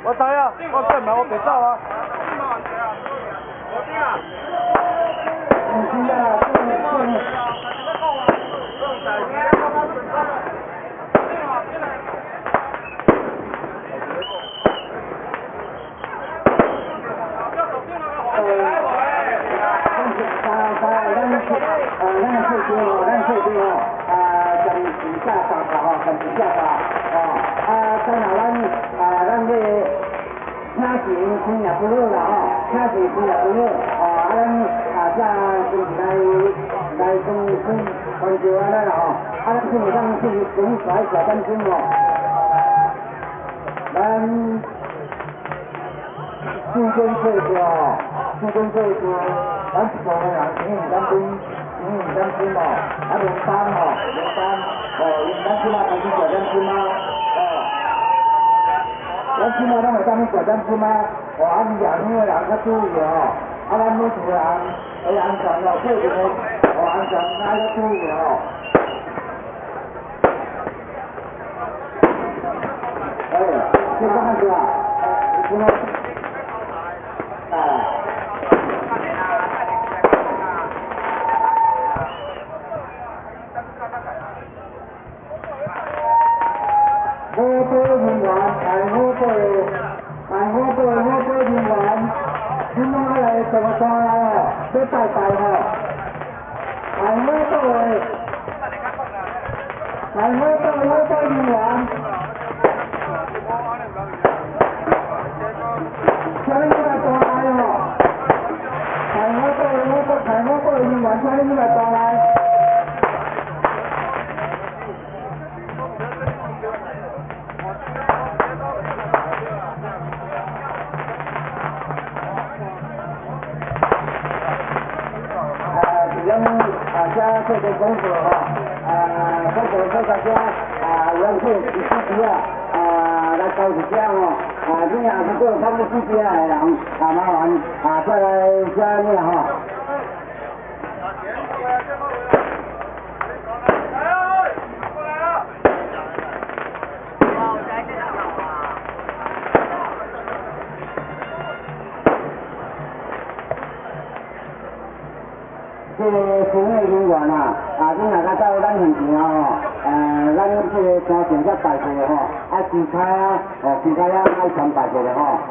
我知啊，我干嘛我别走啊。 新也不热了啊，开始新也不热啊，咱这来关注啊了啊，咱基本上是从小担心哦，咱资金税哦，资金税是咱一部分人经营担心哦，轮班咱起码开始小担心吗？咱起码咱会当去小担心吗？安养的人较注意哦，咱每一个人会安全哦，个人的安全咱要注意哦。这个汉子啊，什么？我队人员，我队人员，今晚来什么装哦？都拜拜哦！我队人员，请你们装来哦！我队人员，请你们装来。这个功夫哈，或者大家人数支持来搞一下哦，你也如果他们支持的人麻烦再来加入哈。这个服务人员你若甲到咱现场咱这个山上才拜过吼，其他其他爱传拜过的吼。